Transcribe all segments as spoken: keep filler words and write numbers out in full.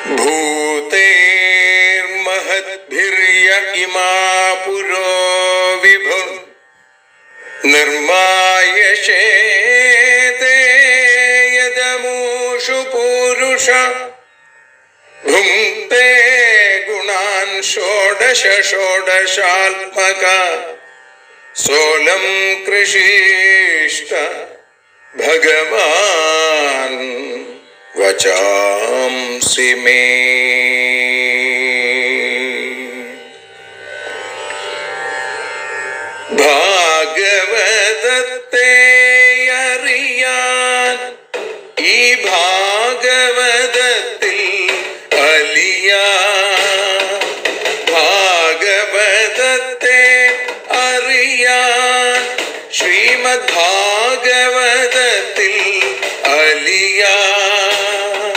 भूतेर्महद्भिर्य इमा पुरो विभुर् निर्मायशेते यदमूषु पूरुष भुङ्क्ते गुणान् षोडश षोडशात्मक सोऽलं कृषीष्ट भगवान् वचांसि मे। ഭാഗവതത്തെ അറിയാൻ ഈ ഭാഗവതത്തിൽ അലിയാൻ, ഭാഗവതത്തെ അറിയാൻ ശ്രീമദ് ഭാഗവതത്തിൽ അലിയാൻ.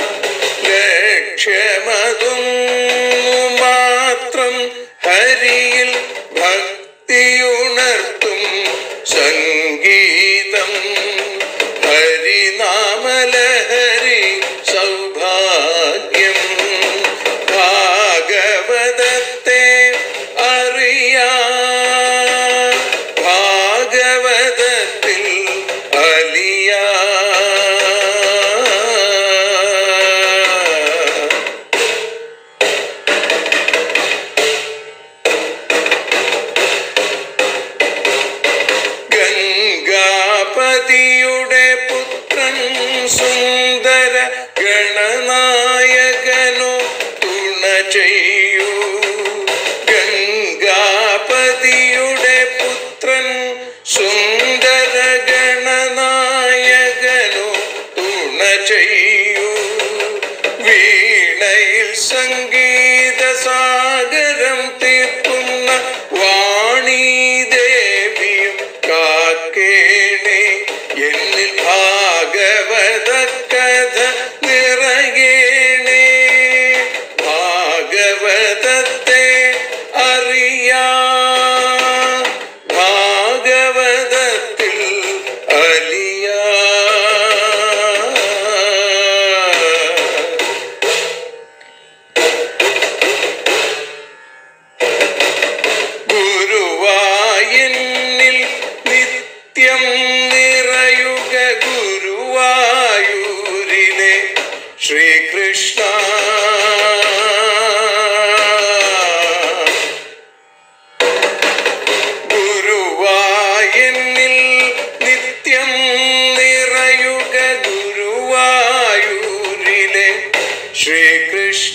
ലക്ഷ്യമതൊന്നു മാത്രം ഹരിയിൽ ഭക്തിയുണർത്തും സംഗീതം, ഹരിനാമലഹരി സൗഭാഗ്യം. ഭാഗവതത്തെ അറിയാൻ ഭാഗവതത്തിൽ അലിയാൻ. ഗംഗാപതിയുടെ പുത്രൻ സുന്ദര ഗണനായകനോ തുണ ചെയ്യൂ. ഗംഗാപതിയുടെ പുത്രൻ സുന്ദര ഗണനായകനോ തുണ ചെയ്യൂ. വീണയിൽ സംഗീത സാഗരം തീർക്കുന്ന വാണി ദേവിയും കാക്കേണേ. എന്നിൽ ഭാഗവത കഥ നിറയേണേ. ഭാഗവതത്തെ അറിയാൻ ഭാഗവതത്തിൽ അലിയാൻ. ഗുരുവായൂരിൽ നിത്യം നിറയുക ഗുരുവായൂരിലെ ശ്രീകൃഷ്ണ. ഗുരുവായൂരിൽ നിത്യം നിറയുക ഗുരുവായൂരിലെ ശ്രീകൃഷ്ണ.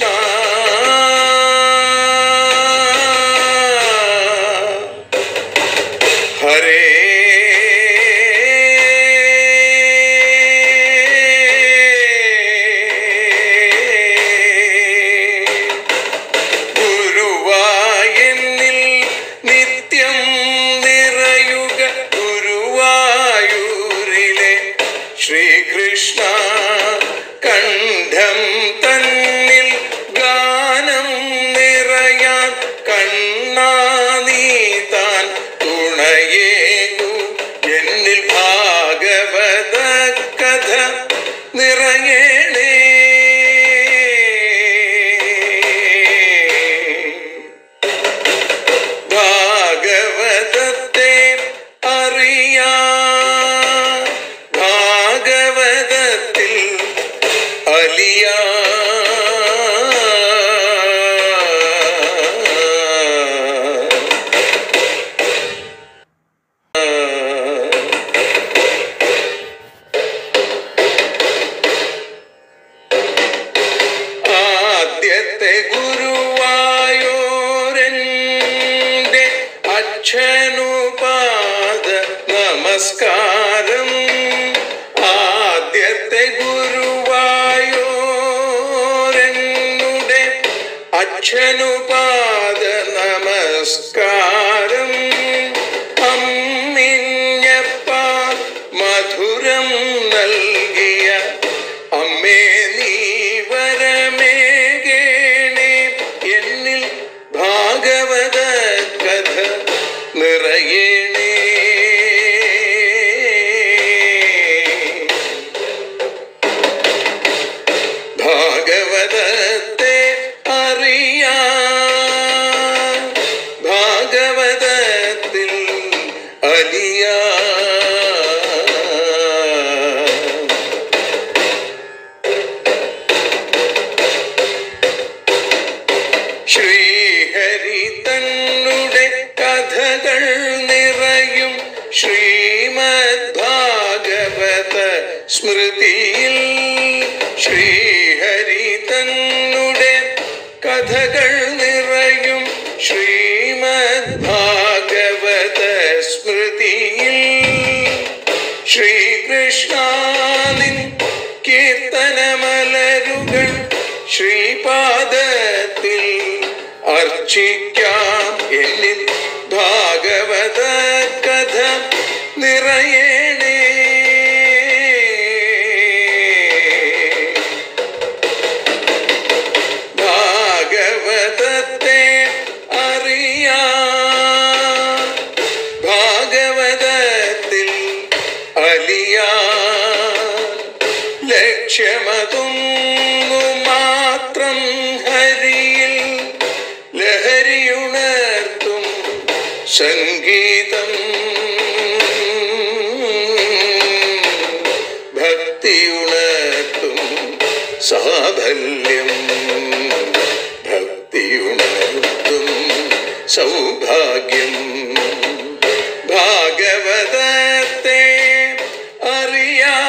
ഹരേ ഗുരുവായൂരിൽ നിത്യം നിറയുക ഗുരുവായൂരിലെ ശ്രീകൃഷ്ണ. കണ്ഠം തന്നിൽ ഗാനം നിറയാൻ കണ്ണാ നീ താൻ തുണയേകു. എന്നിൽ ഭാഗവത കഥ നിറയേണേ. ഭാഗവതത്തെ അറിയാൻ ഭാഗവതത്തിൽ അലിയാൻ. ആദ്യത്തെ ഗുരുവായൂരന്റെ അച്ഛനുപാദ നമസ്കാരം. ആദ്യത്തെ ഗുരുവായൂരനുടെ അച്ഛനുപാദ നമസ്കാരം. അമ്മിഞ്ഞപ്പ മധുരം നൽകിയ അമ്മേ നീ വരമേകേണേ. എന്നിൽ ഭാഗവത കഥ നിറയേണേ. ഭാഗവതത്തെ അലിയാ. ശ്രീഹരി തന്നുടെ കഥകൾ നിറയും ശ്രീമദ് ഭാഗവത സ്മൃതിയിൽ, ശ്രീഹരി തന്നുടെ കഥകൾ നിറയും ശ്രീമദ് ഭാഗവത സ്മൃതിയിൽ, ശ്രീകൃഷ്ണനിൻ കീർത്തനമലരുകൾ ശ്രീപാദത്തിൽ അർച്ചിക്കാം. എന്നിൽ ഭാഗവത കഥ നിറയണേ. ഭാഗവതത്തെ അറിയാം, ഭാഗവതത്തിൽ അലിയാൻ. ലക്ഷ്യമതൊന്നു മാത്രം ഹരിയിൽ ലഹരിയുണർത്തും സംഗീതം, ഭക്തിയുണർത്തും സാഫല്യം, ഭക്തിയുണർത്തും സൗഭാഗ്യം. ഭാഗവതത്തെ അറിയാം,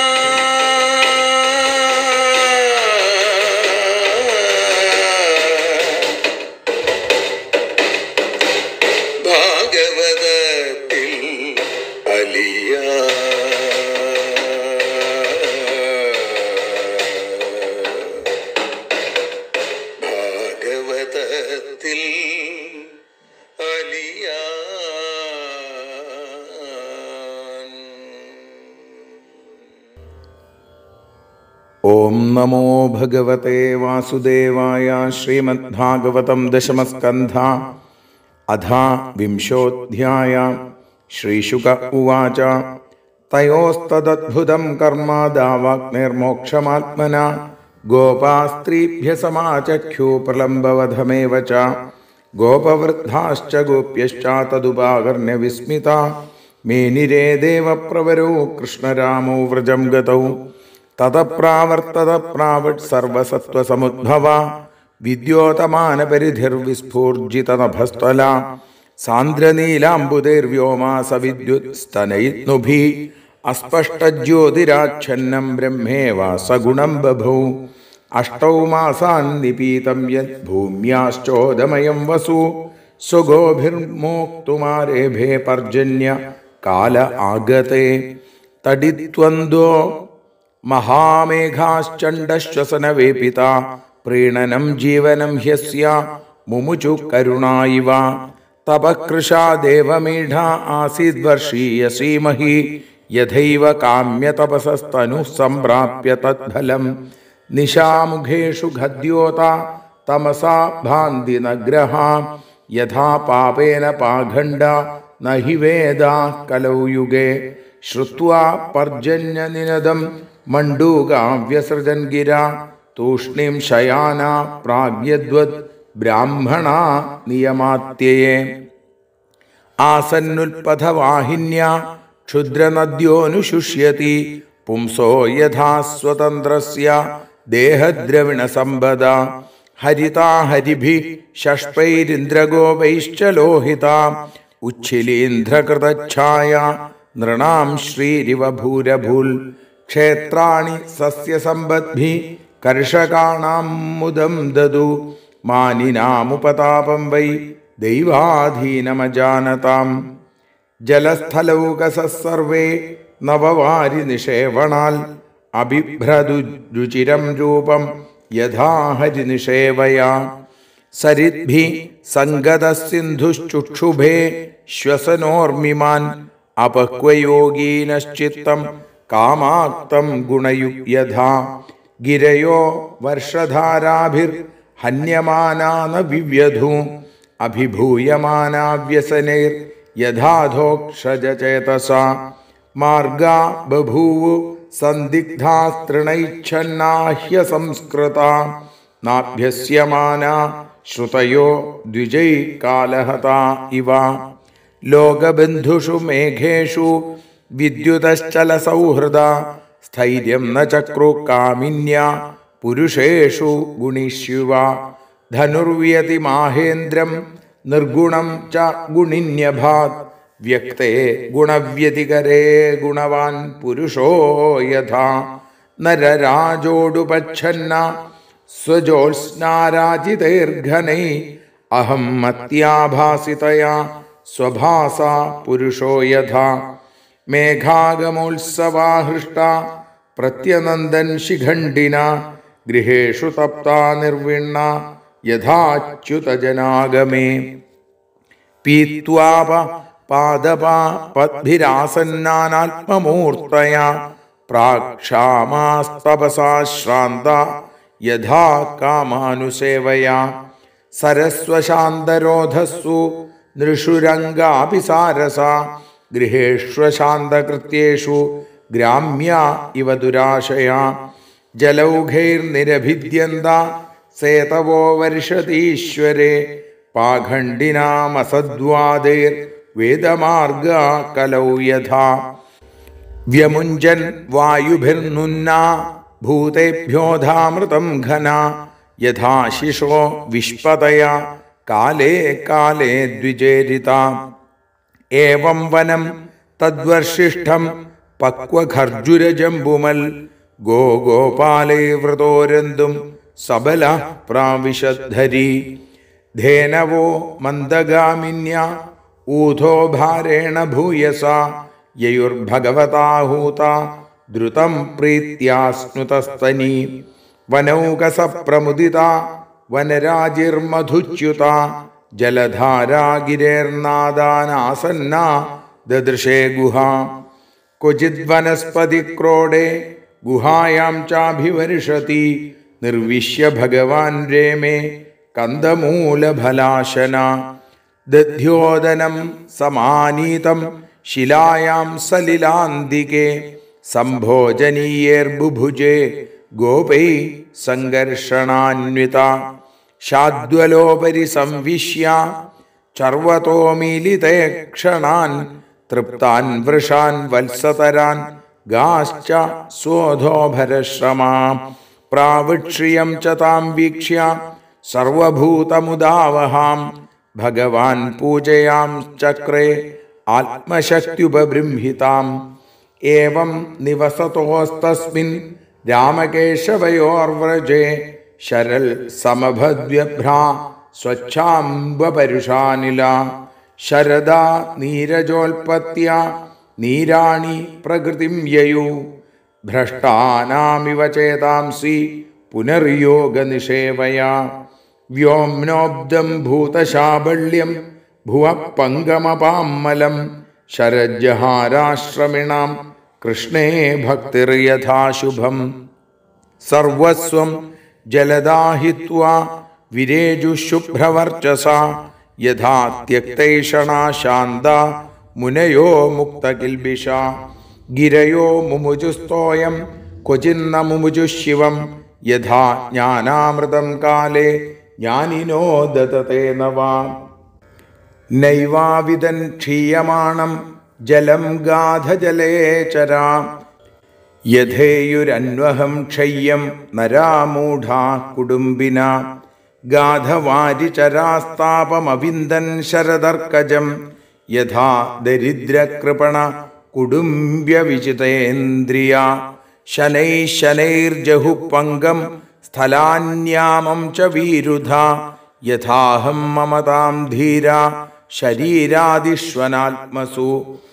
ഭാഗവതത്തിൽ അലിയാ. ഭാഗവതത്തിൽ അലിയാ. ഓം നമോ ഭഗവതേ വാസുദേവായ. ശ്രീമദ്ഭാഗവതം ദശമസ്കന്ധ അധ വിംശോധ്യായ. ശ്രീശുക ഉവാച തയോസ്തദദ്ഭുതം കർമ്മ ദാവാഗ്നിർമോക്ഷമാത്മന ഗോപാസ്ത്രീഭ്യ സമാചക്ഷു പ്രലംബവധമേവ ച ഗോപവൃദ്ധാശ്ച ഗോപ്യശ്ച തദുപാകർണ്യ വിസ്മിതാ മേനിരേ ദേവപ്രവരോ കൃഷ്ണരാമോ വ്രജം ഗതൗ തതപ്രാവർത്തത പ്രാവട് സർവസത്വസമുദ്ഭവ വിദ്യോതമാനപരിധിർവിസ്ഫൂർജിതനഭസ്ത്വല സാന്ദ്രനീലാംബുതൈർവ്യോമാസവിദ്യുത് സ്തനയിത്നുഭി അസ്പഷ്ടജ്യോതിരാച്ഛന്നം ബ്രഹ്മേവ സഗുണം ബഭൗ അഷ്ടൗ മാസാൻ നിപീതം യത് ഭൂമ്യാശ്ചോദമയം വസു സ്വഗോഭിർമോക്തുമാരേഭേ പർജന്യ കാല ആഗതേ തടിത്വന്ദോ മഹാമേഘാശ്ചണ്ഡശ്വസനവേപിത പ്രീണനം ജീവനം ഹ്യസ്യ മുമുചു കരുണായിവ തപകൃഷാ ദേവമീഢ ആസീദ്വർഷീയസീമഹി യഥൈവ കാമ്യതപസസ്തനു സംപ്രാപ്യ തദ്ഫലം നിശാമുഖേഷു ഖദ്യോത തമസാ ഭാന്തി നഗ്രഹ യഥാ പാപേന പാഖണ്ഡ നഹി വേദ കലൗ യുഗേ ശ്രുത്വാ പർജന്യനിനദം മണ്ഡൂകാവ്യസൃജൻ ഗിര തൂഷ്ണീം ശയാന പ്രാഗ്യദ്വത് ബ്രാഹ്മണ നിയമാത്യയേ ആസന്നുൽപഥവാഹിന്യ ക്ഷുദ്രനദ്യോനുശുഷ്യതി പുംസോ യഥാ സ്വതന്ത്രസ്യ ദേഹദ്രവിണസമ്പദ ഹരിതാ ഹരിഭിഃ ഷഷ്പൈരിന്ദ്രഗോപൈശ്ച ലോഹിതാ ഉച്ഛിലീന്ദ്രകൃതച്ഛായ നൃണാം ശ്രീരിവ ഭൂരഭൂൽ ക്ഷേത്രാണി സസ്യസമ്പദ്ഭിഃ കർഷകാണാം മുദം ദദു മാനിനാമുപതാപം വൈ ദൈവാധീനമജാനതാം ജലസ്ഥലൗകസഃ സർവേ നവവാരി നിഷേവണാൽ അബിഭ്രതു രുചിരം രൂപം യഥാ ഹരിനിഷേവയാ സരിദ്ഭിഃ സംഗതസിന്ധുശ്ചുക്ഷുഭേ ശ്വസനോർമിമാൻ അപക്വയോഗീനശ്ചിത്തം കാമാക്തം ഗുണയുക്യഥാ ഗിരയോ വർഷധാരാഭിർ ഹന്യമാനാന വിവ്യധു അഭിഭൂയമാനാ വ്യസനൈർ യഥാധോക്ഷജചേതസ മാർഗാ ബഭൂവു സന്ദിഗ്ധാസ്തൃണൈച്ഛന്നാഹ്യ സംസ്കൃത നാഭ്യസ്യമാന ശ്രുതയോ ദ്വിജൈ കാലഹത ഇവ ലോകബന്ധുഷു മേഘേഷു വിദ്യുതശ്ചല സൗഹൃദ സ്ഥൈര്യം ന ചക്രു കാമിന്യ പുരുഷേഷു ഗുണിഷ്യുവ ധനുർവ്യതി മാഹേന്ദ്രം നിർഗുണം ച ഗുണിന്യഭാത് വ്യക്തേ ഗുണവ്യതികരേ ഗുണവാൻ പുരുഷോ യഥാ നരരാജോടുപച്ഛന്ന സ്വജോത്സ്നാരാജിതൈർഘനൈ അഹം മത്യാഭാസിതയാ സ്വഭാസ പുരുഷോ യഥാ മേഘാഗമോത്സവാഹൃഷ്ട പ്രത്യനന്ദൻ ശിഖണ്ഡിന ഗൃഹേഷു തപ്താ നിർവിണ്ണ യഥാച്യുതജനാഗമേ പീത്വാപ പാദപാ പദ്ഭിരാസന്നാനാത്മമൂർത്തയാ പ്രാക്ഷാമാസ്തപസാ ശ്രാന്ത യഥാ കാമാനുസേവയാ സരസ്വശാന്തരോധസ്സു നൃഷുരംഗാഭിസാരസ ഗൃഹേഷ്വശാന്തകൃത്യേഷു ഗ്രാമ്യ ഇവ ദുരാശയാ ജലൗഘൈർനിരഭിദ്യന്ത സേതവോ വർഷതീശ്വരേ പാഖണ്ഡിനാമസദ്വാദൈർ വേദമാർഗ കലൗ യഥാ വ്യമുഞ്ജൻ വായുഭിർനുന്ന ഭൂതേഭ്യോധാമൃതം ഘന യഥാ ശിശോ വിഷ്പതയ കാലേ കാലേ ദ്വിജേരിത ഏവം വനം തദ്വർഷിഷ്ഠം പക്വഖർജുരജംബുമൽ ഗോ ഗോപാലേ വ്രതോരന്തും സബല പ്രാവിശദ്ധരി ധേനവോ മന്ദഗാമിന്യ ഊധോ ഭാരേണ ഭൂയസ യയുർഭഗവതാഹൂത ദ്രുതം പ്രീത്യാസ്നുതസ്തനി വനൗകസ പ്രമുദിത വനരാജിർമധുച്യുത ജലധാരാഗിരേർനാദാനാസന്ന ദദൃശേ ഗുഹാ ക്വചിദ് വനസ്പതിക്രോഡേ ഗുഹായാം ചാഭിവർഷതി നിർവിശ്യ ഭഗവാൻ രേമേ കന്ദമൂലഫലാശന ദധ്യോദനം സമാനീതം ശിലായാം സലിലാന്തികേ സംഭോജനീയേർബുഭുജേ ഗോപൈ സംഘർഷണാന്വിത ശാദ്വലോപരി സംവിശ്യ ചർവതോ മീലിതേ ക്ഷണാൻ തൃപ്താൻ വൃഷാൻ വത്സതരാൻ ഗാശ്ച സ്വോധോഭരശ്രമാ പ്രാവിക്ഷ്യം ച താം വീക്ഷ്യ സർവഭൂതമുദാവഹാം ഭഗവാൻ പൂജയാം ചക്രേ ആത്മശക്ത്യുപബൃംഹിതാം ഏവം നിവസതോസ്തസ്മിൻ രാമകേശവയോർവ്രജേ ശരൽ സമഭദ്വ്യഭ്രാ സ്വച്ഛാംബപരുഷാനില ശരദാ നീരജോൽപത്യ നീരാണി പ്രകൃതിം യയു ഭ്രഷ്ടാനാമിവ ചേതാംസി പുനർയോഗനിഷേവയാ വ്യോംനോബ്ദം ഭൂതശാബല്യം ഭുവ പങ്കമപാമ്മലം ശരജ്ജഹാരാശ്രമിണാം കൃഷ്ണേ ഭക്തിർയഥാശുഭം സർവസ്വം ജലദാഹിത്വാ വിരേജുശുഭ്രവർച്ചസ യഥാ ത്യക്തൈഷണാ ശാന്ത മുനയോ മുക്തകിൽബിഷ ഗിരയോ മുമുജുസ്തോയം ക്വചിന്ന മുമുജു ശിവം യഥാ ജ്ഞാനാമൃതം കാലേ ജ്ഞാനിനോ ദതതേ നവാ നൈവാവിദൻ ക്ഷീയമാണം ജലം ഗാധജലേചരാ യഥേയുരന്വഹം ക്ഷയ്യം നരാമൂഢാ കുടുംബിന ഗാധവാരിചരാസ്താപമവിന്ദൻ ശരദർക്കജം യഥാ ദരിദ്രകൃപണ കുടുംബ്യവിചിതേന്ദ്രിയ ശനൈ ശനൈർജഹു പങ്കം സ്ഥലാന്യാമം ച വീരുധ യഥാഹം മമതാം ധീര ശരീരാദിഷ്വനാത്മസു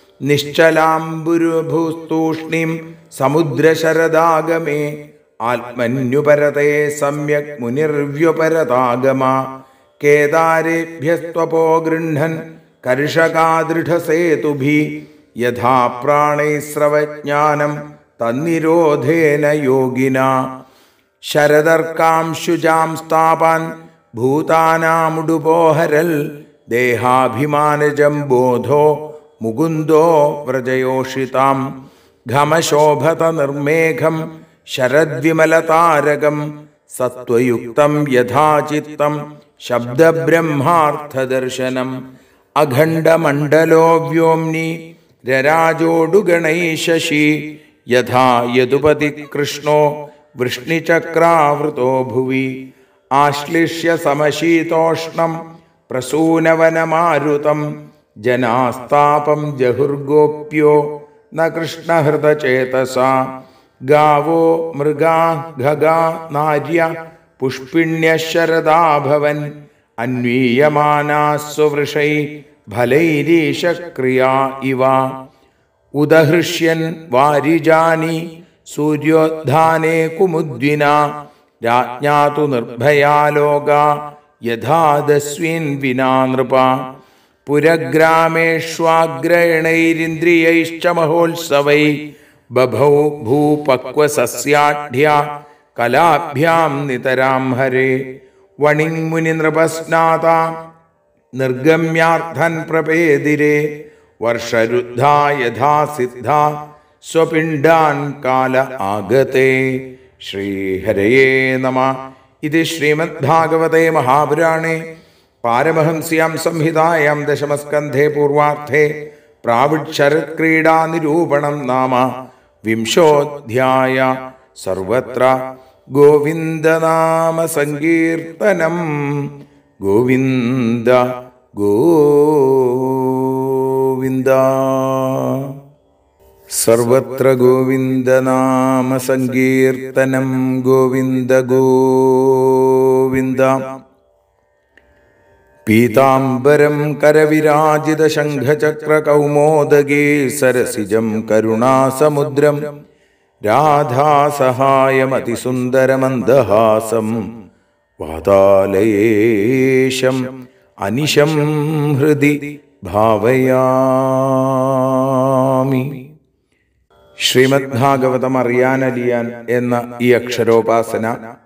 നിശ്ചലാംബുരുഭൂസ്തൂഷ്ണീം സമുദ്രശരദാഗമേ ആത്മന്യുപരതേ സമ്യക് മുനിർവ്യുപരതാഗമ കേദാരേഭ്യസ്ത്വപോ ഗൃഹ്ണൻ കർഷകാദൃഢസേതുഭി യഥാ പ്രാണൈസ്രവജ്ഞാനം തന്നിരോധേന യോഗിന ശരദർക്കാംശുജാം സ്ഥാപാൻ ഭൂതാനാമുടുപോഹരൽ ദേഹാഭിമാനജം ബോധോ മുകുന്ദോ വ്രജയോഷിതാം ഘമശോഭത നിർമേഘം ശരദ്വിമലതാരകം സത്വയുക്തം യഥാചിത്തം ശബ്ദബ്രഹ്മാർത്ഥദർശനം അഖണ്ഡമണ്ഡലോ വ്യോംനി രരാജോടുഗണൈ ശശി യഥാ യദുപതി കൃഷ്ണോ വൃഷ്ണിചക്രാവൃതോ ഭുവി ആശ്ലിഷ്യ സമശീതോഷ്ണം പ്രസൂനവനമാരുതം ജനാസ്താപം ജഹുർഗോപ്യോ ന കൃഷ്ണഹൃതചേതസ ഗാവോ മൃഗാ ഖഗാ നാര്യ പുഷ്പിണ്യശരദാഭവൻ അന്വീയമാനാസ്വവൃഷൈ ഫലൈരീശക്രിയാ ഇവ ഉദഹൃഷ്യൻ വാരിജാനി സൂര്യോദ്ധാനേ കുമുദ്വിന രാജ്ഞാതു നിർഭയാ ലോകാ യഥാദസ്വിൻ വിനാ നൃപ പുരഗ്രാമേഷ്വാഗ്രയണൈരിന്ദ്രിയൈശ്ച മഹോത്സവൈ ബഭൗ ഭൂപക്വസസ്യാഢ്യ കലാഭ്യാം നിതരാം ഹരേ വണിങ്മുനി നൃപസ്നാത നിർഗമ്യാർത്ഥൻ പ്രപേദിരേ വർഷരുദ്ധാ യഥാ സിദ്ധ സ്വപിണ്ഡാൻ കാല ആഗതേ. ശ്രീഹരയേ നമഃ. ഇത് ശ്രീമദ്ഭാഗവതേ മഹാപുരാണേ പാരമഹംസ്യാം സംഹിതായാം ദശമസ്കന്ധേ പൂർവാർത്ഥേ പ്രാവിഡ്ശരത്ക്രീഡാനിരൂപണം നാമ വിംശോധ്യായ. സർവത്ര ഗോവിന്ദനാമ സങ്കീർത്തനം. ഗോവിന്ദ ഗോവിന്ദ. സർവത്ര ഗോവിന്ദനാമ സങ്കീർത്തനം. ഗോവിന്ദ ഗോവിന്ദ. പീതാംബരം കരവിരാജിത ശംഖചക്ര കൗമോദഗീ സരസിജം കരുണാസമുദ്രം രാധാസഹായമതിസുന്ദരമന്ദഹാസം വാതാലയേശം അനിശം ഹൃദി ഭാവയാമി. ശ്രീമദ്ഭാഗവതം അറിയാനലിയാൻ എന്ന ഈ അക്ഷരോപാസന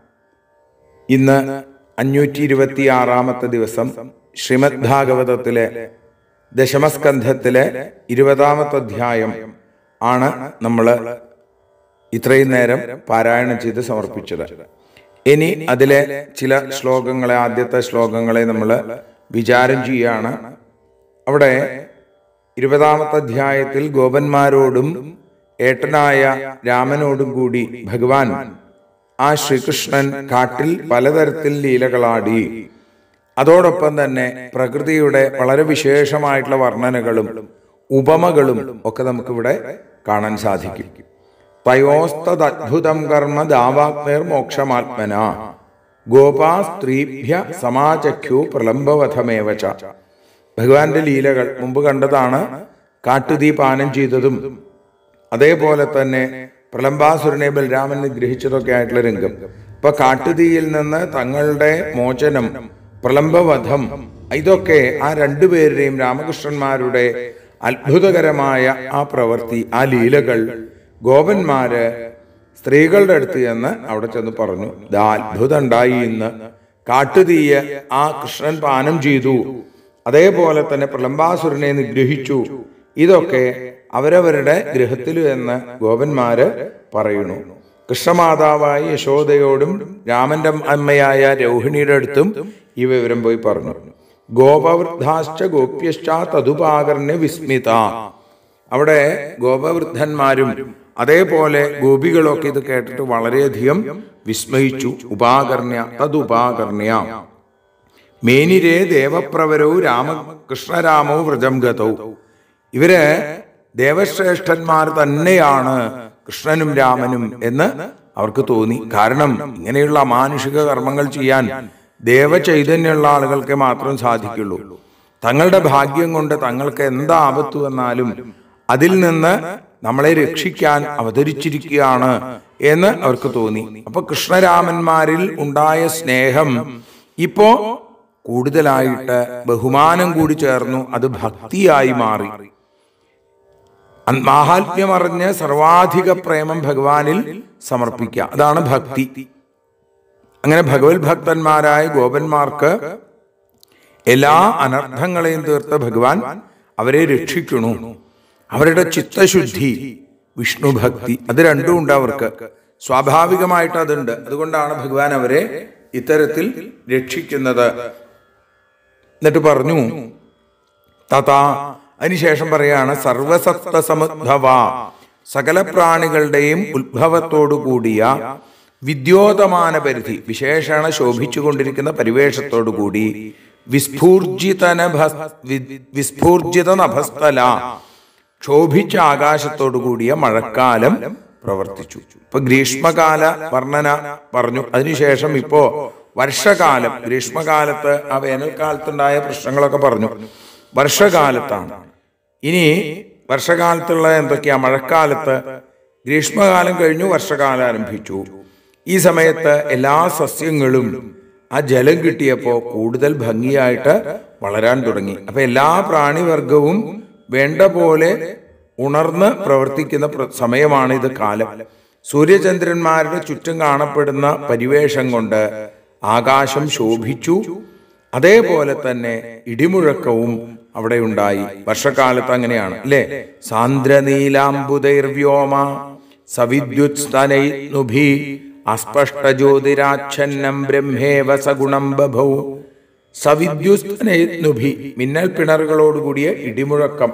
ഇന്ന് അഞ്ഞൂറ്റി ഇരുപത്തി ആറാമത്തെ ദിവസം ശ്രീമദ്ഭാഗവതത്തിലെ ദശമസ്കന്ധത്തിലെ ഇരുപതാമത്തെ അധ്യായം ആണ് നമ്മൾ ഇത്രയും നേരം പാരായണം ചെയ്ത് സമർപ്പിച്ചത്. ഇനി അതിലെ ചില ശ്ലോകങ്ങളെ, ആദ്യത്തെ ശ്ലോകങ്ങളെ നമ്മൾ വിചാരം ചെയ്യുകയാണ്. അവിടെ ഇരുപതാമത്തെ അധ്യായത്തിൽ ഗോപന്മാരോടും ഏട്ടനായ രാമനോടും കൂടി ഭഗവാൻ ആ ശ്രീകൃഷ്ണൻ കാട്ടിൽ പലതരത്തിൽ ലീലകളാടി. അതോടൊപ്പം തന്നെ പ്രകൃതിയുടെ വളരെ വിശേഷമായിട്ടുള്ള വർണ്ണനകളും ഉപമകളും ഒക്കെ നമുക്കിവിടെ കാണാൻ സാധിക്കും. തയോസ്തദ്ഭുതം കർമ്മ ദാവാഗ്നേർ മോക്ഷമാത്മന ഗോപാ സ്ത്രീഭ്യ സമാചഖ്യു പ്രലംബവധമേവച. ഭഗവാന്റെ ലീലകൾ മുമ്പ് കണ്ടതാണ്. കാട്ടുതീ പാനം ചെയ്തതും അതേപോലെ തന്നെ പ്രലംബാസുരനെ ബലരാമൻ നിഗ്രഹിച്ചതൊക്കെ ആയിട്ടുള്ള രംഗം. ഇപ്പൊ കാട്ടുതീയിൽ നിന്ന് തങ്ങളുടെ മോചനം, പ്രലംബവധം, ഇതൊക്കെ ആ രണ്ടുപേരുടെയും രാമകൃഷ്ണന്മാരുടെ അത്ഭുതകരമായ ആ പ്രവൃത്തി, ആ ലീലകൾ ഗോപന്മാര് സ്ത്രീകളുടെ അടുത്ത് ചെന്ന് അവിടെ ചെന്ന് പറഞ്ഞു, ദാ അത്ഭുതം ഉണ്ടായി, ഇന്ന് കാട്ടുതീയ ആ കൃഷ്ണൻ പാനം ചെയ്തു, അതേപോലെ തന്നെ പ്രലംബാസുരനെ നിഗ്രഹിച്ചു. ഇതൊക്കെ അവരവരുടെ ഗൃഹത്തിൽ എന്ന് ഗോപന്മാര് പറയുന്നു. കൃഷ്ണമാതാവായ യശോദയോടും രാമന്റെ അമ്മയായ രോഹിണിയുടെ അടുത്തും ഈ വിവരം പോയി പറഞ്ഞു. ഗോപവൃദ്ധാശ്ച ഗോപ്യശ്ച തതുപാകർണ്യ വിസ്മിത. അവിടെ ഗോപവൃദ്ധന്മാരും അതേപോലെ ഗോപികളൊക്കെ ഇത് കേട്ടിട്ട് വളരെയധികം വിസ്മയിച്ചു. ഉപാകർണ്യ തതുപാകർണ്യ. മേനിരേ ദേവപ്രവരവും രാമകൃഷ്ണരാമവും വ്രജം ഗതവും. ഇവര് ദേവശ്രേഷ്ഠന്മാർ തന്നെയാണ് കൃഷ്ണനും രാമനും എന്ന് അവർക്ക് തോന്നി. കാരണം ഇങ്ങനെയുള്ള അമാനുഷിക കർമ്മങ്ങൾ ചെയ്യാൻ ദേവചൈതന്യമുള്ള ആളുകൾക്ക് മാത്രം സാധിക്കുള്ളൂ. തങ്ങളുടെ ഭാഗ്യം കൊണ്ട് തങ്ങൾക്ക് എന്താ ആപത്തു വന്നാലും അതിൽ നിന്ന് നമ്മളെ രക്ഷിക്കാൻ അവതരിച്ചിരിക്കുകയാണ് എന്ന് അവർക്ക് തോന്നി. അപ്പൊ കൃഷ്ണരാമന്മാരിൽ ഉണ്ടായ സ്നേഹം ഇപ്പോ കൂടുതലായിട്ട് ബഹുമാനം കൂടി ചേർന്നു. അത് ഭക്തിയായി മാറി. മാഹാത്മ്യമറിഞ്ഞ് സർവാധിക പ്രേമം ഭഗവാനിൽ സമർപ്പിക്കുക, അതാണ് ഭക്തി. അങ്ങനെ ഭഗവത് ഭക്തന്മാരായ ഗോപന്മാർക്ക് എല്ലാ അനർത്ഥങ്ങളെയും തീർത്ത് ഭഗവാൻ അവരെ രക്ഷിക്കണു. അവരുടെ ചിത്തശുദ്ധി, വിഷ്ണു ഭക്തി, അത് രണ്ടും ഉണ്ട് അവർക്ക്. സ്വാഭാവികമായിട്ട് അതുണ്ട്. അതുകൊണ്ടാണ് ഭഗവാൻ അവരെ ഇത്തരത്തിൽ രക്ഷിക്കുന്നത്. എന്നിട്ട് പറഞ്ഞു, തഥാ അതിനുശേഷം പറയാണ് സർവസപ്ത സമുദ്ഭവ സകല പ്രാണികളുടെയും ഉദ്ഭവത്തോടു കൂടിയ വിദ്യോതമാന പരിധി വിശേഷണ ശോഭിച്ചുകൊണ്ടിരിക്കുന്ന പരിവേഷത്തോടു കൂടി വിസ്ഫൂർജിത വിസ്ഫൂർജിത നഭസ്ഥല ക്ഷോഭിച്ച ആകാശത്തോടു കൂടിയ മഴക്കാലം പ്രവർത്തിച്ചു. ഇപ്പൊ ഗ്രീഷ്മകാല വർണ്ണന പറഞ്ഞു. അതിനുശേഷം ഇപ്പോ വർഷകാലം, ഗ്രീഷ്മകാലത്ത് ആ വേനൽക്കാലത്തുണ്ടായ പ്രശ്നങ്ങളൊക്കെ പറഞ്ഞു. വർഷകാലത്താണ് ഇനി വർഷകാലത്തുള്ള എന്തൊക്കെയാ? മഴക്കാലത്ത് ഗ്രീഷ്മകാലം കഴിഞ്ഞു, വർഷകാലം ആരംഭിച്ചു. ഈ സമയത്ത് എല്ലാ സസ്യങ്ങളും ആ ജലം കിട്ടിയപ്പോൾ കൂടുതൽ ഭംഗിയായിട്ട് വളരാൻ തുടങ്ങി. അപ്പൊ എല്ലാ പ്രാണിവർഗവും വേണ്ട പോലെ ഉണർന്ന് പ്രവർത്തിക്കുന്ന സമയമാണ് ഇത് കാലം. സൂര്യചന്ദ്രന്മാരുടെ ചുറ്റും കാണപ്പെടുന്ന പരിവേഷം കൊണ്ട് ആകാശം ശോഭിച്ചു. അതേപോലെ തന്നെ ഇടിമുഴക്കവും അവിടെ ഉണ്ടായി. വർഷകാലത്ത് അങ്ങനെയാണ് അല്ലെ? സാന്ദ്രനീലാംബുദൈർവ്യോമ സവിദ്യുത്സ്തനൈനുഭി അസ്പഷ്ട ജ്യോതിരാച്ഛന്നം ബ്രഹ്മേവ സഗുണം ബഭൗ. സവിദ്യുസ്തനൈനുഭി മിന്നൽ പിണറുകളോടുകൂടിയ ഇടിമുഴക്കം.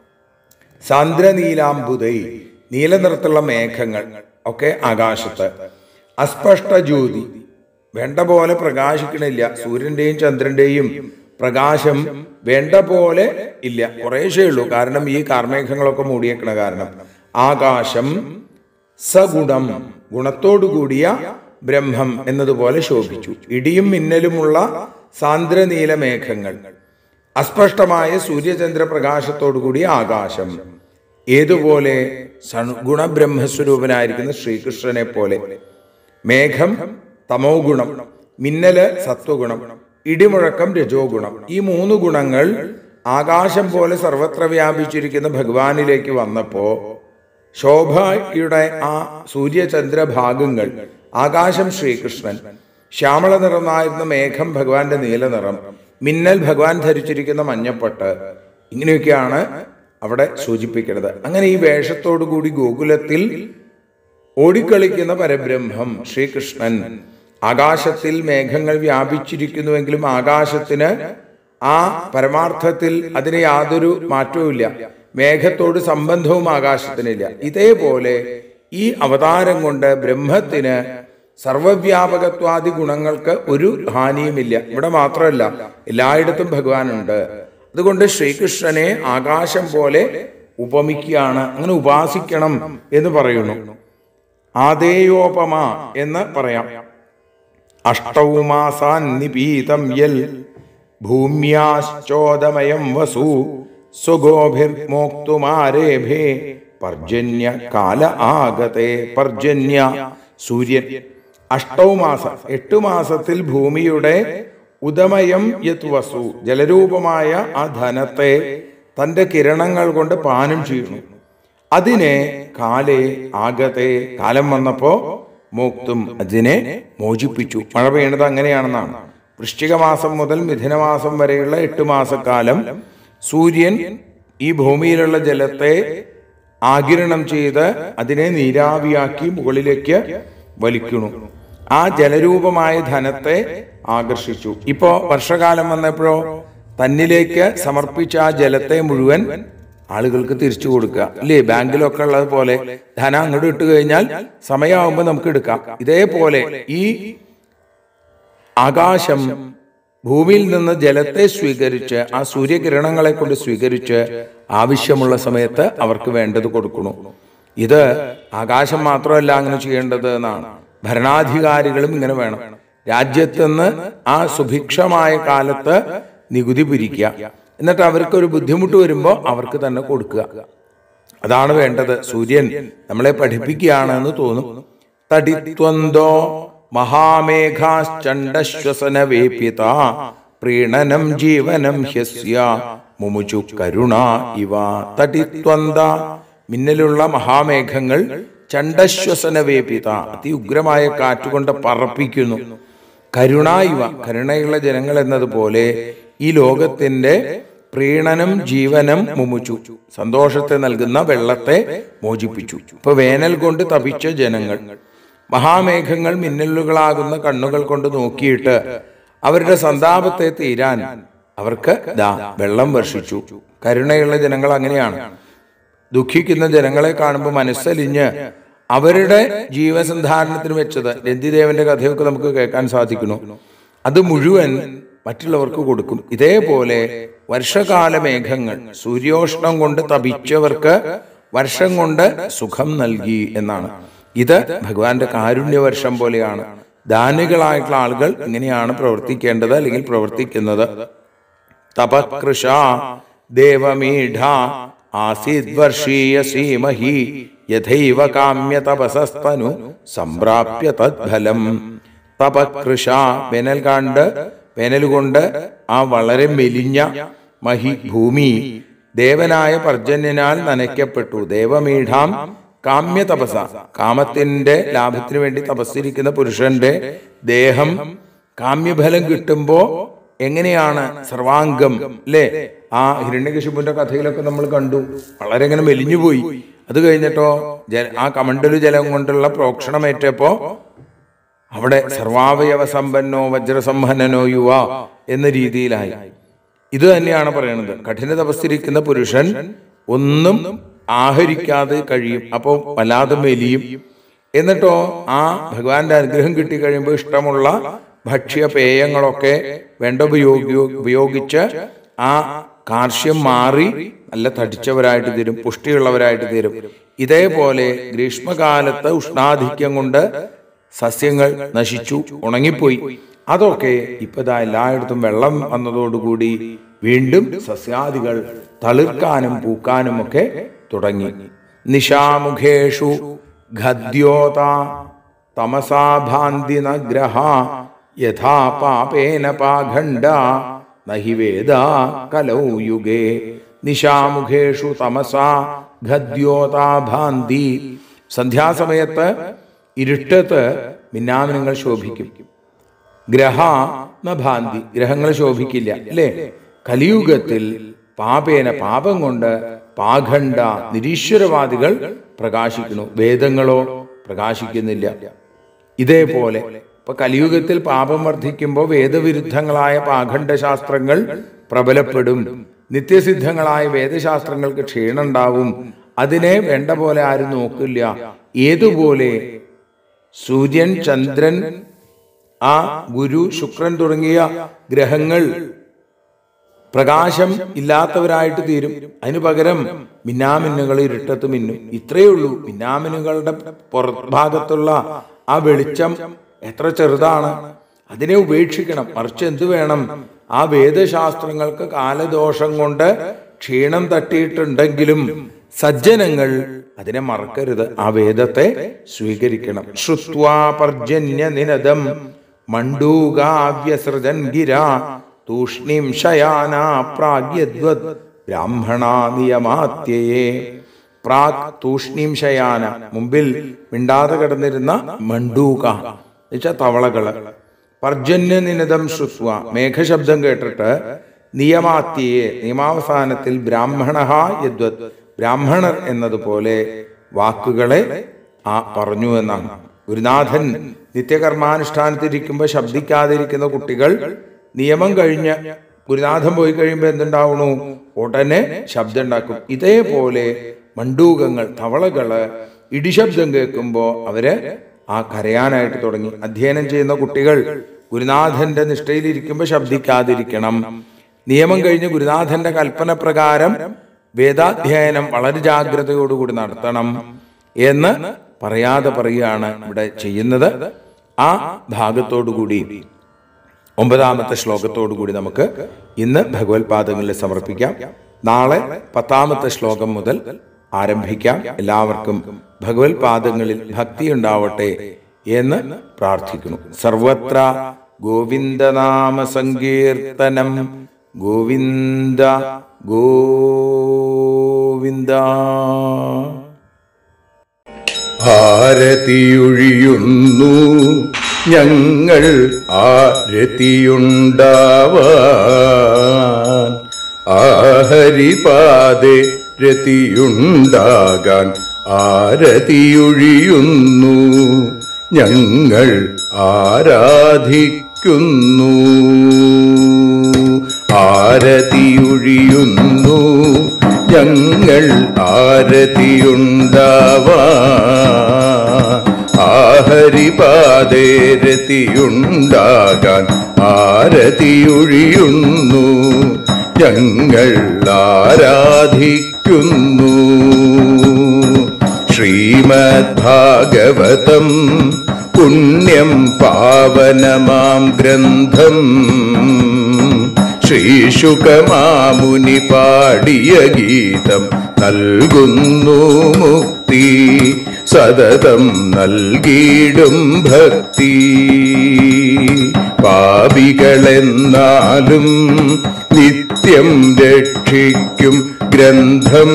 സാന്ദ്രനീലാംബുദൈ നീല നിറത്തുള്ള മേഘങ്ങൾ ഒക്കെ ആകാശത്ത്. അസ്പഷ്ട ജ്യോതി വേണ്ട പോലെ പ്രകാശിക്കണില്ല. സൂര്യന്റെയും ചന്ദ്രന്റെയും പ്രകാശം വേണ്ട പോലെ ഇല്ല, കുറേശ്ശേ ഉള്ളൂ. കാരണം ഈ കാർമേഘങ്ങളൊക്കെ മൂടിയേക്കണ കാരണം. ആകാശം സഗുണം ഗുണത്തോടുകൂടിയ ബ്രഹ്മം എന്നതുപോലെ ശോഭിച്ചു. ഇടിയും മിന്നലുമുള്ള സാന്ദ്രനീല മേഘങ്ങൾ, അസ്പഷ്ടമായ സൂര്യചന്ദ്ര പ്രകാശത്തോടുകൂടിയ ആകാശം. ഏതുപോലെ? ഗുണബ്രഹ്മസ്വരൂപനായിരിക്കുന്ന ശ്രീകൃഷ്ണനെ പോലെ. മേഘം തമോ ഗുണം, മിന്നല് സത്വഗുണം, ഇടിമുഴക്കം രജോ ഗുണം. ഈ മൂന്ന് ഗുണങ്ങൾ ആകാശം പോലെ സർവത്ര വ്യാപിച്ചിരിക്കുന്ന ഭഗവാനിലേക്ക് വന്നപ്പോ ശോഭയുടെ ആ സൂര്യചന്ദ്ര ഭാഗങ്ങൾ, ആകാശം ശ്രീകൃഷ്ണൻ, ശ്യാമള നിറമായിരുന്ന മേഘം ഭഗവാന്റെ നീല നിറം, മിന്നൽ ഭഗവാൻ ധരിച്ചിരിക്കുന്ന മഞ്ഞപ്പട്ട്, ഇങ്ങനെയൊക്കെയാണ് അവിടെ സൂചിപ്പിക്കുന്നത്. അങ്ങനെ ഈ വേഷത്തോടു കൂടി ഗോകുലത്തിൽ ഓടിക്കളിക്കുന്ന പരബ്രഹ്മം ശ്രീകൃഷ്ണൻ. ആകാശത്തിൽ മേഘങ്ങൾ വ്യാപിച്ചിരിക്കുന്നുവെങ്കിലും ആകാശത്തിന് ആ പരമാർത്ഥത്തിൽ അതിന് യാതൊരു മാറ്റവുമില്ല. മേഘത്തോട് സംബന്ധവും ആകാശത്തിനില്ല. ഇതേപോലെ ഈ അവതാരം കൊണ്ട് ബ്രഹ്മത്തിന് സർവവ്യാപകത്വാദി ഗുണങ്ങൾക്ക് ഒരു ഹാനിയുമില്ല. ഇവിടെ മാത്രമല്ല, എല്ലായിടത്തും ഭഗവാനുണ്ട്. അതുകൊണ്ട് ശ്രീകൃഷ്ണനെ ആകാശം പോലെ ഉപമിക്കുകയാണ്. അങ്ങനെ ഉപാസിക്കണം എന്ന് പറയുന്നു. ആദേയോപമ എന്ന് പറയാം. അഷ്ടൗമാസാൻ നിപീതം യൽ ഭൂമ്യാശ്ചോദമയം വസു സ്വഗോഭിർമോക്തുമാരേഭേ പർജന്യ കാല ആഗതേ. പർജന്യ സൂര്യൻ. അഷ്ടൗമാസം എട്ടു മാസത്തിൽ ഭൂമിയുടെ ഉദമയം യത് വസു ജലരൂപമായ ആ ധനത്തെ തന്റെ കിരണങ്ങൾ കൊണ്ട് പാനം ചെയ്യുന്നു. അതിനെ കാലേ ആഗതേ കാലം വന്നപ്പോ മോക്തും അതിനെ മോചിപ്പിച്ചു. മഴ പെയ്യുന്നത് അങ്ങനെയാണെന്നാണ്. വൃശ്ചിക മാസം മുതൽ മിഥുനമാസം വരെയുള്ള എട്ട് മാസക്കാലം സൂര്യൻ ഈ ഭൂമിയിലുള്ള ജലത്തെ ആഗിരണം ചെയ്ത് അതിനെ നീരാവിയാക്കി മുകളിലേക്ക് വലിക്കുന്നു. ആ ജലരൂപമായ ധനത്തെ ആകർഷിച്ചു. ഇപ്പോ വർഷകാലം വന്നപ്പോഴോ തന്നിലേക്ക് സമർപ്പിച്ച ആ ജലത്തെ മുഴുവൻ ആളുകൾക്ക് തിരിച്ചു കൊടുക്കുക. ഇല്ലേ? ബാങ്കിലൊക്കെ ഉള്ളത് പോലെ ധനം അങ്ങോട്ട് ഇട്ട് കഴിഞ്ഞാൽ സമയമാകുമ്പോൾ നമുക്ക് എടുക്കാം. ഇതേപോലെ ഈ ആകാശം ഭൂമിയിൽ നിന്ന് ജലത്തെ സ്വീകരിച്ച് ആ സൂര്യകിരണങ്ങളെ കൊണ്ട് സ്വീകരിച്ച് ആവശ്യമുള്ള സമയത്ത് അവർക്ക് വേണ്ടത് കൊടുക്കുന്നു. ഇത് ആകാശം മാത്രമല്ല അങ്ങനെ ചെയ്യേണ്ടത് എന്നാണ്. ഭരണാധികാരികളും ഇങ്ങനെ വേണം. രാജ്യത്തുനിന്ന് ആ സുഭിക്ഷമായ കാലത്ത് നികുതി പിരിക്കുക, എന്നിട്ട് അവർക്ക് ഒരു ബുദ്ധിമുട്ട് വരുമ്പോൾ അവർക്ക് തന്നെ കൊടുക്കുക. അതാണ് വേണ്ടത്. സൂര്യൻ നമ്മളെ പഠിപ്പിക്കുകയാണെന്ന് തോന്നും. തടിത്വന്തോ മഹാമേഘാശ്ചണ്ഡശ്വസന വേപിത പ്രീണനം ജീവനം ഹ്യസ്യ മുമുചു കരുണ ഇവ. തടിത്വന്ത മിന്നലുള്ള മഹാമേഘങ്ങൾ ചണ്ഡശ്വസന വേപിത അതി ഉഗ്രമായ കാറ്റുകൊണ്ട് പറപ്പിക്കുന്നു. കരുണ ഇവ കരുണയുള്ള ജനങ്ങൾ എന്നതുപോലെ ഈ ലോകത്തിന്റെ പ്രീണനം ജീവനം മുമുച്ചു സന്തോഷത്തെ നൽകുന്ന വെള്ളത്തെ മോചിപ്പിച്ചു. ഇപ്പൊ വേനൽ കൊണ്ട് തപിച്ച ജനങ്ങൾ മഹാമേഘങ്ങൾ മിന്നലുകളാകുന്ന കണ്ണുകൾ കൊണ്ട് നോക്കിയിട്ട് അവരുടെ സന്താപത്തെ തീരാൻ അവർക്ക് ദാ വെള്ളം വർഷിച്ചു. കരുണയുള്ള ജനങ്ങൾ അങ്ങനെയാണ്. ദുഃഖിക്കുന്ന ജനങ്ങളെ കാണുമ്പോൾ മനസ്സലിഞ്ഞ് അവരുടെ ജീവസന്ധാരണത്തിന് വെച്ചത് രന്തിദേവന്റെ കഥയൊക്കെ നമുക്ക് കേൾക്കാൻ സാധിക്കുന്നു. അത് മുഴുവൻ മറ്റുള്ളവർക്ക് കൊടുക്കും. ഇതേപോലെ വർഷകാല മേഘങ്ങൾ സൂര്യോഷ്ണം കൊണ്ട് തപിച്ചവർക്ക് വർഷം കൊണ്ട് സുഖം നൽകി എന്നാണ്. ഇത് ഭഗവാന്റെ കാരുണ്യവർഷം പോലെയാണ്. ദാനികളായിട്ടുള്ള ആളുകൾ ഇങ്ങനെയാണ് പ്രവർത്തിക്കേണ്ടത് അല്ലെങ്കിൽ പ്രവർത്തിക്കുന്നത്. തപകൃഷ ദേവമീഢ ആസീദ് വർഷീയസീമഹി യഥൈവ കാമ്യ തപസസ്തനു സംപ്രാപ്യ തദ്ഫലം. തപകൃഷ വേനൽ കാണ്ട് വേനൽ കൊണ്ട് ആ വളരെ മെലിഞ്ഞ മഹി ഭൂമി ദേവനായ പർജന്യനാൽ നനയ്ക്കപ്പെട്ടു. ദേവമീഢാം കാമ്യ തപസ, കാമത്തിന്റെ ലാഭത്തിന് വേണ്ടി തപസ്സിരിക്കുന്ന പുരുഷന്റെ ദേഹം കാമ്യഫലം കിട്ടുമ്പോ എങ്ങനെയാണ് സർവാംഗം അല്ലേ? ആ ഹിരണ്യകശിപുവിന്റെ കഥയിലൊക്കെ നമ്മൾ കണ്ടു, വളരെ ഇങ്ങനെ മെലിഞ്ഞുപോയി. അത് കഴിഞ്ഞിട്ടോ ജല ആ കമണ്ടലു ജലം കൊണ്ടുള്ള പ്രോക്ഷണമേറ്റപ്പോ അവിടെ സർവാവയവ സമ്പന്നോ വജ്രസംഹനനോ യുവ എന്ന രീതിയിലായി. ഇത് തന്നെയാണ് പറയുന്നത്. കഠിന തപസ്സിരിക്കുന്ന പുരുഷൻ ഒന്നും ആഹരിക്കാതെ കഴിയും, അപ്പോൾ വല്ലാതെ മെലിയും. എന്നിട്ടോ ആ ഭഗവാന്റെ അനുഗ്രഹം കിട്ടിക്കഴിയുമ്പോൾ ഇഷ്ടമുള്ള ഭക്ഷ്യ പേയങ്ങളൊക്കെ വേണ്ട ഉപയോഗി ഉപയോഗിച്ച് ആ കാർഷ്യം മാറി നല്ല തടിച്ചവരായിട്ട് തീരും, പുഷ്ടിയുള്ളവരായിട്ട് തീരും. ഇതേപോലെ ഗ്രീഷ്മകാലത്ത് ഉഷ്ണാധിക്യം കൊണ്ട് സസ്യങ്ങൾ നശിച്ചു, ഉണങ്ങിപ്പോയി. അതൊക്കെ ഇപ്പതാ എല്ലായിടത്തും വെള്ളം വന്നതോടുകൂടി വീണ്ടും സസ്യാദികൾ തളിർക്കാനും പൂക്കാനും ഒക്കെ തുടങ്ങി. നിശാമുഖേഷു ഖദ്യോത തമസാ ഭാന്തി നഗ്രഹ യഥാ പാപേന പാഖണ്ഡ നഹി വേദ കലൗ യുഗേ. നിശാമുഖേഷു തമസാ ഖദ്യോത ഭാന്തി. സന്ധ്യാസമയത്ത് ഇരുട്ടത്ത് മിന്നാമിനങ്ങൾ ശോഭിക്കും. ഗ്രഹ ന ഭാന്തി, ഗ്രഹങ്ങൾ ശോഭിക്കില്ല അല്ലേ? കലിയുഗത്തിൽ പാപേന പാപം കൊണ്ട് പാഖണ്ഡ നിരീശ്വരവാദികൾ പ്രകാശിക്കുന്നു, വേദങ്ങളോ പ്രകാശിക്കുന്നില്ല. ഇതേപോലെ ഇപ്പൊ കലിയുഗത്തിൽ പാപം വർദ്ധിക്കുമ്പോൾ വേദവിരുദ്ധങ്ങളായ പാഖണ്ഡ ശാസ്ത്രങ്ങൾ പ്രബലപ്പെടും. നിത്യസിദ്ധങ്ങളായ വേദശാസ്ത്രങ്ങൾക്ക് ക്ഷീണുണ്ടാവും. അതിനെ വേണ്ട പോലെ ആരും നോക്കില്ല. ഏതുപോലെ സൂര്യൻ, ചന്ദ്രൻ, ആ ഗുരു, ശുക്രൻ തുടങ്ങിയ ഗ്രഹങ്ങൾ പ്രകാശം ഇല്ലാത്തവരായിട്ട് തീരും. അതിനു പകരം മിന്നാമിന്നുകൾ ഇരുട്ടത്ത് മിന്നും. ഇത്രയേ ഉള്ളൂ. മിന്നാമിനുകളുടെ പുറഭാഗത്തുള്ള ആ വെളിച്ചം എത്ര ചെറുതാണ്, അതിനെ ഉപേക്ഷിക്കണം. മറിച്ച് എന്തു വേണം? ആ വേദശാസ്ത്രങ്ങൾക്ക് കാലദോഷം കൊണ്ട് ക്ഷീണം തട്ടിയിട്ടുണ്ടെങ്കിലും സജ്ജനങ്ങൾ അതിനെ മറക്കരുത്, ആ വേദത്തെ സ്വീകരിക്കണം. ശ്രുത്വാ പർജന്യ നിനദം മണ്ഡൂകാവ്യസൃജൻ ഗിര തൂഷ്ണീം ശയാന പ്രാഗ്യദ്വത് ബ്രാഹ്മണ നിയമാത്യയേ. പ്രാഗ് തൂഷ്ണീം ശയാന, മുമ്പിൽ മിണ്ടാതെ കിടന്നിരുന്ന മണ്ഡൂക എന്നുവെച്ചാൽ തവളകള്. പർജന്യ നിനദം ശ്രുത്വ, മേഘശബ്ദം കേട്ടിട്ട് നിയമാത്യയെ, നിയമാവസാനത്തിൽ ബ്രാഹ്മണ യദ്വത്, ബ്രാഹ്മണർ എന്നതുപോലെ വാക്കുകളെ ആ പറഞ്ഞു എന്നാണ്. ഗുരുനാഥൻ നിത്യകർമാനുഷ്ഠാനത്തിരിക്കുമ്പോൾ ശബ്ദിക്കാതിരിക്കുന്ന കുട്ടികൾ നിയമം കഴിഞ്ഞ് ഗുരുനാഥൻ പോയി കഴിയുമ്പോൾ എന്തുണ്ടാവണു? ഉടനെ ശബ്ദം ഉണ്ടാക്കും. ഇതേപോലെ മണ്ഡൂകങ്ങൾ, തവളകള് ഇടിശബ്ദം കേൾക്കുമ്പോൾ അവര് ആ കരയാനായിട്ട് തുടങ്ങി. അധ്യയനം ചെയ്യുന്ന കുട്ടികൾ ഗുരുനാഥന്റെ നിഷ്ഠയിലിരിക്കുമ്പോൾ ശബ്ദിക്കാതിരിക്കണം. നിയമം കഴിഞ്ഞ് ഗുരുനാഥന്റെ കൽപ്പന പ്രകാരം വേദാധ്യയനം വളരെ ജാഗ്രതയോടുകൂടി നടത്തണം എന്ന് പറയാതെ പറയുകയാണ് ഇവിടെ ചെയ്യുന്നത്. ആ ഭാഗത്തോടുകൂടി ഒമ്പതാമത്തെ ശ്ലോകത്തോടുകൂടി നമുക്ക് ഇന്ന് ഭഗവത് പാദങ്ങളിൽ സമർപ്പിക്കാം. നാളെ പത്താമത്തെ ശ്ലോകം മുതൽ ആരംഭിക്കാം. എല്ലാവർക്കും ഭഗവത് പാദങ്ങളിൽ ഭക്തി ഉണ്ടാവട്ടെ എന്ന് പ്രാർത്ഥിക്കുന്നു. സർവത്ര ഗോവിന്ദനാമ സങ്കീർത്തനം. ഗോവിന്ദ ഗോവിന്ദ. ആരതിയൊഴിയുന്നു ഞങ്ങൾ ആരതിയുണ്ടാവാൻ, ആഹരിപാദേ രതിയുണ്ടാകാൻ ആരതിയൊഴിയുന്നു ഞങ്ങൾ ആരാധിക്കുന്നു. ആ ആരതിയൊഴിയുന്നു ഞങ്ങൾ ആരതിയുണ്ടാവാൻ ആഹരിപാദേരതിയുണ്ടാകാൻ ആരതിയൊഴിയുന്നു ഞങ്ങൾ ആരാധിക്കുന്നു. ശ്രീമദ് ഭാഗവതം പുണ്യം പാവനമാം ഗ്രന്ഥം ശ്രീശുകമാമുനി പാടിയ ഗീതം നൽകുന്നു മുക്തി സതതം നൽകിയിടും ഭക്തി. പാപികളെന്നാലും നിത്യം രക്ഷിക്കും ഗ്രന്ഥം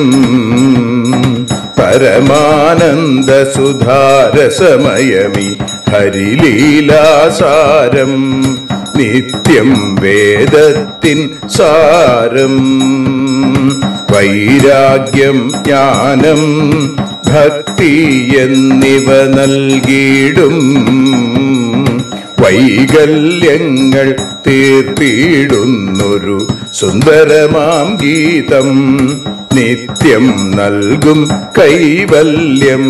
പരമാനന്ദ സുധാരസമയമി ഹരിലീലാസാരം നിത്യം വേദത്തിൻ സാരം. വൈരാഗ്യം ജ്ഞാനം ഭക്തി എന്നിവ നൽകിയിടും വൈകല്യങ്ങൾ തീർത്തിടുന്നൊരു സുന്ദരമാം ഗീതം നിത്യം നൽകും കൈവല്യം.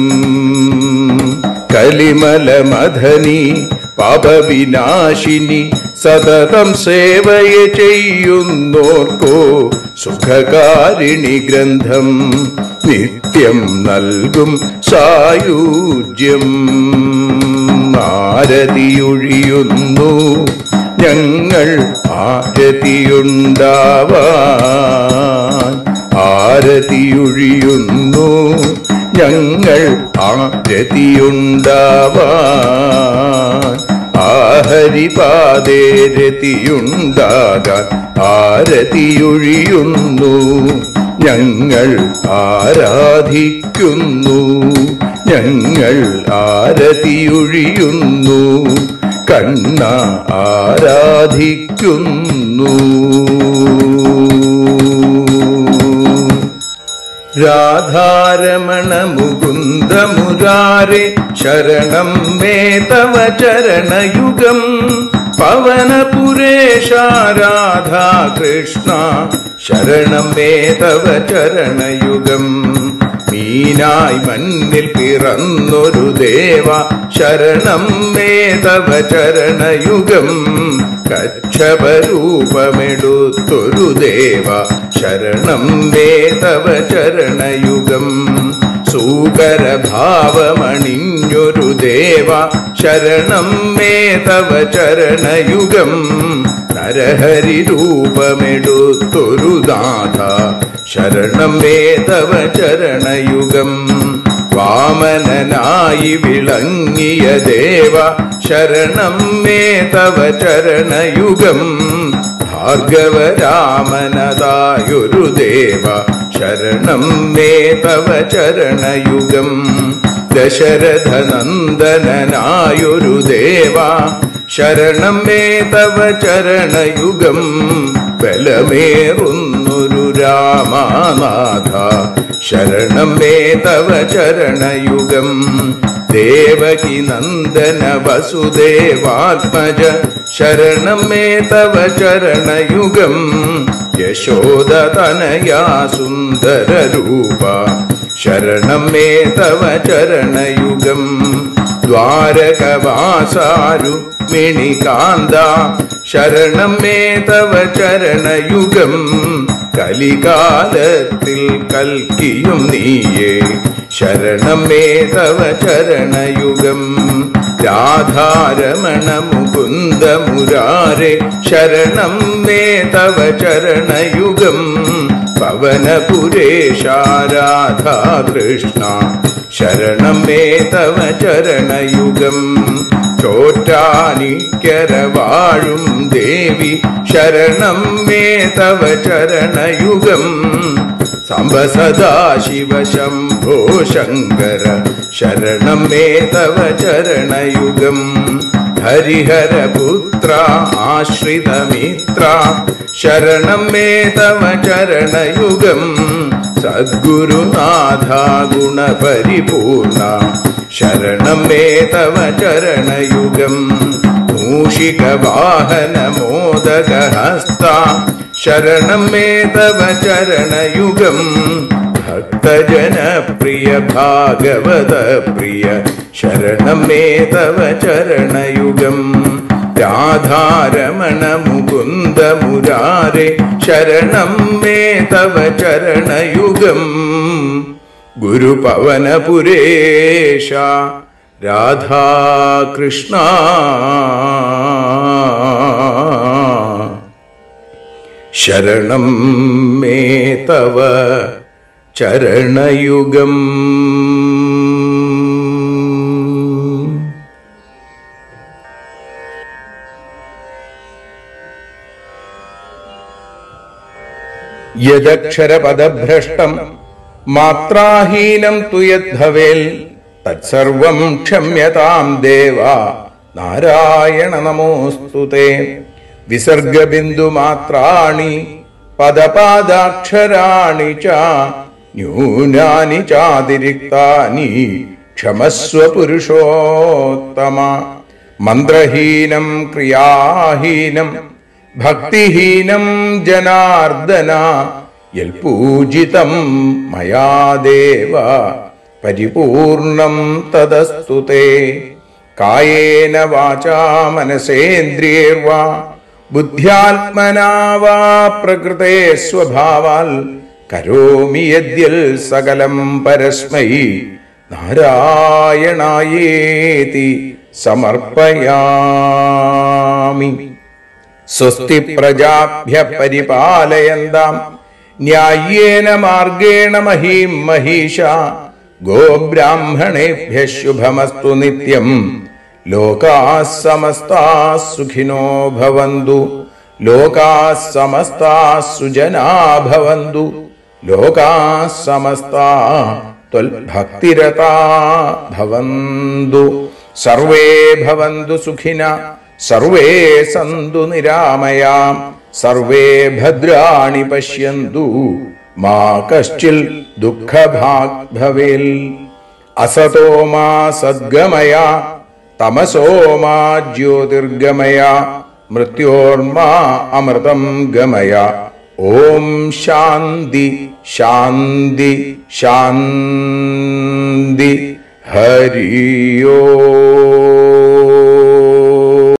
കലിമലമഥനി പാപവിനാശിനി സതതം സേവയ ചെയ്യുന്നോർക്കോ സുഖകാരിണി ഗ്രന്ഥം നിത്യം നൽകും സായുജ്യം. ആരതിയൊഴിയുന്നു ഞങ്ങൾ ആരതിയുണ്ടാവാൻ ആരതിയൊഴിയുന്നു ഞങ്ങൾ ആരതിയുണ്ടാവാൻ ആഹരിപാദേരതിയുണ്ടാകാൻ ആരതിയൊഴിയുന്നു ഞങ്ങൾ ആരാധിക്കുന്നു. ഞങ്ങൾ ആരതിയൊഴിയുന്നു കണ്ണ ആരാധിക്കുന്നു. രാധാരമണ മുകുന്ദ മുരാരെ ശരണം മേ തവ ചരണയുഗം. പവനപുരേശ രാധാ കൃഷ്ണ ശരണം മേ തവ ചരണയുഗം. മീനായി മണ്ണിൽ പിറന്നൊരു ദേവ ശരണം മേ തവ ചരണയുഗം. കച്ഛപരൂപമെടുത്തൊരു ദേവ ശരണം മേ തവ ചരണയുഗം. സൂകരഭാവമണിഞ്ഞൊരു ദേവ ശരണം മേ തവ ചരണയുഗം. നരഹരി രൂപമെടുത്തൊരു നാഥ ശരണം മേ തവ ചരണയുഗം. വാമനനായി വിളങ്ങിയ ദേവ ശരണം മേ തവ ചരണയുഗം. ഭാർഗവരാമനതായൊരു ദേവ ശരണം മേ തവ ചരണയുഗം. ദശരഥനന്ദനായൊരു ദേവ ശരണം മേ തവ ചരണയുഗം. ബലമേറുന്നൊരു രാമനാഥ ശരണം മേ തവ ചരണയുഗം. ദേവകി നന്ദന വസുദേവാത്മജ ശരണം മേ തവ ചരണയുഗം. യശോദതനയാ സുന്ദര രൂപ ശരണം മേ തവ ചരണയുഗം. ദ്വാരകവാസാരുക്മിണികാന്ത ശരണം മേ തവ ചരണയുഗം. കലികാലത്തിൽ കൽക്കിയും നീയേ ശരണം മേ തവ ചരണയുഗം. രാധാരമണ മുകുന്ദ മുരാരെ ശരണം മേ തവ ചരണയുഗം. പവനപുരേശ രാധാ കൃഷ്ണ ശരണം മേ തവ ചരണയുഗം. ചോറ്റാനിക്കര വാഴും ദേവി ശരണം മേ തവ ചരണയുഗം. സാംബ സദാശിവ ശംഭോ ശങ്കര ശരണം മേ തവ ചരണയുഗം. ഹരിഹരപുത്ര ആശ്രിതമിത്ര ശരണം മേ തവ ചരണയുഗം. സദ്ഗുരുനാഥ ഗുണപരിപൂർണ ശരണം മേ തവ ചരണയുഗം. മൂഷിക വാഹന മോദകഹസ്ത ശരണം മേ തവ ചരണയുഗം ഭക്തജനപ്രിയ ഭാഗവത പ്രിയ ശരണം മേ തവ ചരണയുഗം രാധാരമണ മുകുന്ദ മുരാരേ ശരണം മേ തവ ചരണയുഗം ഗുരുപവനപുരേശ രാധാകൃഷ്ണ ശരണം മേ തവ ചരണയുഗം. യദക്ഷരപദഭ്രഷ്ടം മാത്രാഹീനം തു യദ്ഭവേൽ തത്സർവം ക്ഷമ്യതാം ദേവ നാരായണ നമോസ്തുതേ. വിസർഗബിന്ദുമാത്രാണി പദപാദാക്ഷരാണി ച ന്യൂനാനി ചാതിരിക്താനി ക്ഷമസ്വ പുരുഷോത്തമ. മന്ത്രഹീനം ക്രിയാഹീനം ഭക്തിഹീനം ജനാർദ്ദന യൽപൂജിതം മയാ ദേവ പരിപൂർണം തദസ്തുതേ. കായേന വാചാ മനസേന്ദ്രിയൈർവാ ബുദ്ധ്യാത്മനാ വാ പ്രകൃതേ സ്വഭാവാൽ കരോമി യദ്യൽ സകലം പരസ്മൈ നാരായണായേതി സമർപ്പയാമി. സ്വസ്തി പ്രജാഭ്യ പരിപാലയന്താം ന്യായേന മാർഗേണ മഹീം മഹീഷ. ഗോബ്രാഹ്മണേഭ്യഃ ശുഭമസ്തു നിത്യം. ലോകാഃ സമസ്താഃ സുഖിനോ ഭവന്തു. ലോകാഃ സമസ്താഃ സുജനാ ഭവന്തു. ലോകാഃ സമസ്താഃ ത്വൽഭക്തിരതാ ഭവന്തു. സർവേ ഭവന്തു സുഖിനഃ സർവേ സന്തു നിരാമയാം. സർവേ ഭദ്രാണി പശ്യന്തു മാ കശ്ചിൽ ദുഃഖഭാഗ് ഭവേൽ. അസതോ മാ സദ്ഗമയ തമസോ മാ ജ്യോതിർഗമയ മൃത്യോർമാ അമൃതം ഗമയ. ഓം ശാന്തി ശാന്തി ശാന്തി. ഹരി ഓം.